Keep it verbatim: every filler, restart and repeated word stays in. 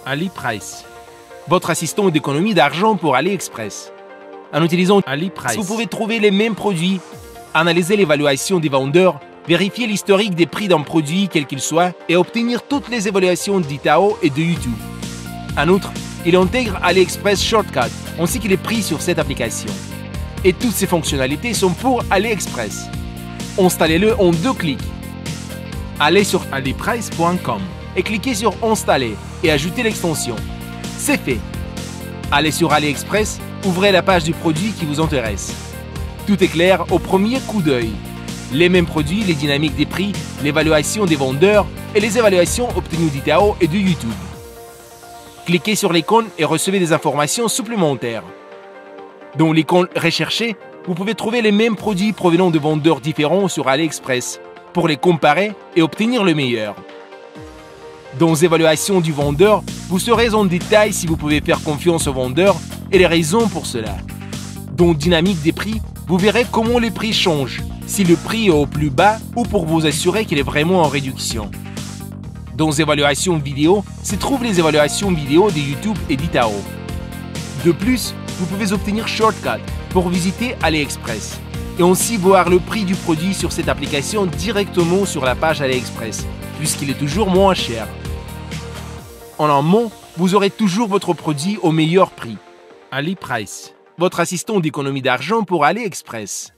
AliPrice, votre assistant d'économie d'argent pour AliExpress. En utilisant AliPrice, vous pouvez trouver les mêmes produits, analyser l'évaluation des vendeurs, vérifier l'historique des prix d'un produit quel qu'il soit et obtenir toutes les évaluations d'Itao et de YouTube. En outre, il intègre AliExpress Shortcut ainsi que les prix sur cette application. Et toutes ces fonctionnalités sont pour AliExpress. Installez-le en deux clics. Allez sur ali price point com et cliquez sur Installer et ajoutez l'extension. C'est fait. Allez sur AliExpress, ouvrez la page du produit qui vous intéresse. Tout est clair au premier coup d'œil. Les mêmes produits, les dynamiques des prix, l'évaluation des vendeurs et les évaluations obtenues d'Itao et de YouTube. Cliquez sur l'icône et recevez des informations supplémentaires. Dans l'icône Rechercher, vous pouvez trouver les mêmes produits provenant de vendeurs différents sur AliExpress pour les comparer et obtenir le meilleur. Dans Évaluation du vendeur, vous saurez en détail si vous pouvez faire confiance au vendeur et les raisons pour cela. Dans Dynamique des prix, vous verrez comment les prix changent, si le prix est au plus bas ou pour vous assurer qu'il est vraiment en réduction. Dans Évaluation vidéo, se trouvent les évaluations vidéo de YouTube et d'Itao. De plus, vous pouvez obtenir Shortcut pour visiter AliExpress et aussi voir le prix du produit sur cette application directement sur la page AliExpress, puisqu'il est toujours moins cher. En un mot, vous aurez toujours votre produit au meilleur prix. AliPrice, votre assistant d'économie d'argent pour AliExpress.